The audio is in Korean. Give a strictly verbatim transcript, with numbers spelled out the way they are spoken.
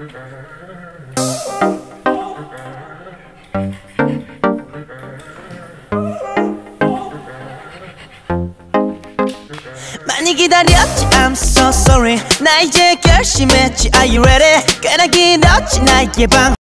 많이 기다렸지 I'm so sorry 나 이제 결심했지 Are you ready? 꽤나 길었지 나의 방